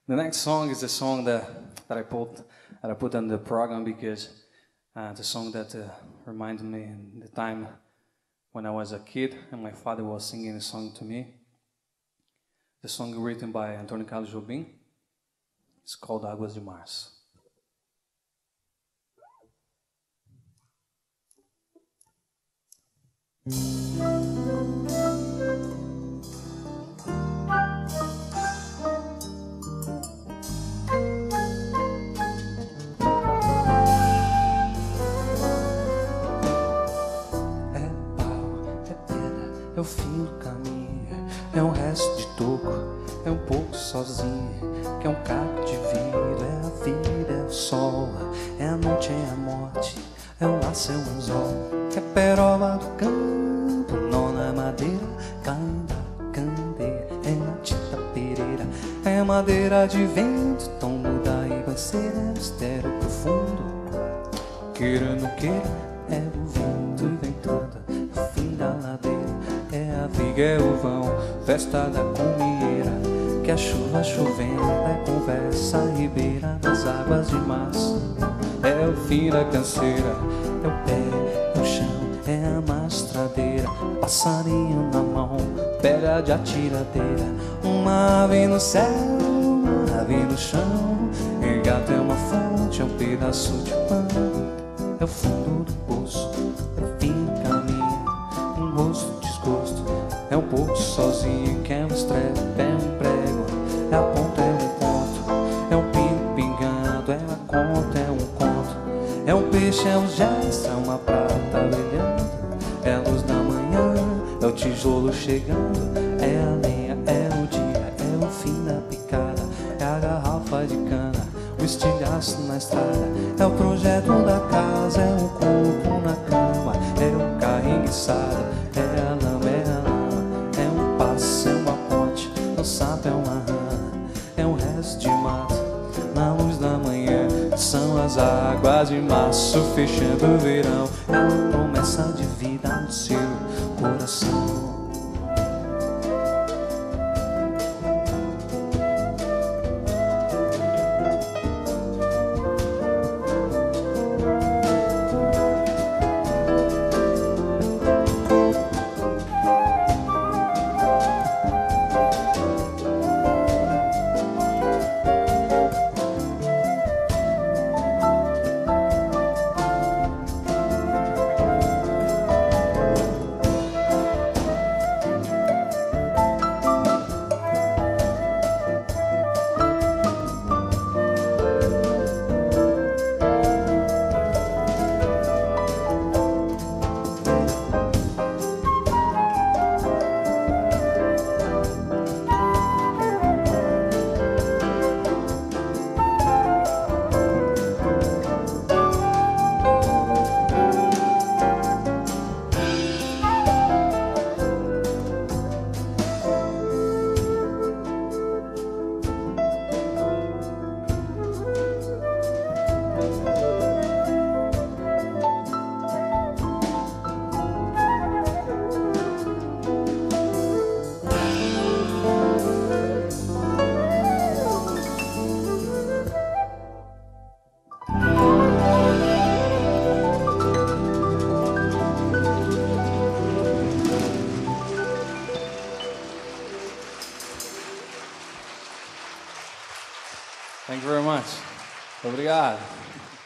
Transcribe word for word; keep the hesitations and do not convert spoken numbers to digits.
The next song is a song that, that I put that I put on the program because uh, it's a song that uh, reminds me of the time when I was a kid and my father was singing a song to me. The song written by Antônio Carlos Jobim. It's called Águas de Março. É o fim do caminho, é um resto de toco, é um pouco sozinho, que é um caco de vidro, é a vida, é o sol, é a noite, é a morte, é o laço, é o anzol, é peroba do campo, nona madeira, canda, candeia, é matita pereira, é madeira de vento, tombo da ribanceira, é mistério profundo, queira não queira, é o vento ventando, o fim da ladeira. É a viga, é o vão, festa da comieira, que a chuva chovendo é conversa ribeira das águas de março. É o fim da canseira, é o pé, é o chão, é a mastradeira, passarinho na mão, pega de atiradeira, uma ave no céu, uma ave no chão, e gato é uma fonte, é um pedaço de pão, é o fundo do poço, é o fim do caminho, um rosto desgosto, é um pouco sozinho, que é um estrepe, é um prego, é a ponta, é um ponto, é um pingo pingando, é a conta, é um conto, é um peixe, é um gesto, é uma prata brilhando, é a luz da manhã, é o tijolo chegando, é a lenha, é o dia, é o fim da picada, é a garrafa de cana, o estilhaço na estrada, é o projeto da casa, é um coco na cama, é o carro enguiçado, é a lama, é a lama, é um passo, é uma ponte, é um sapo, é uma rã, é um resto de mato, na luz da manhã, são as águas de março fechando o verão, é uma promessa de vida no seu coração. Thank you very much. Obrigado.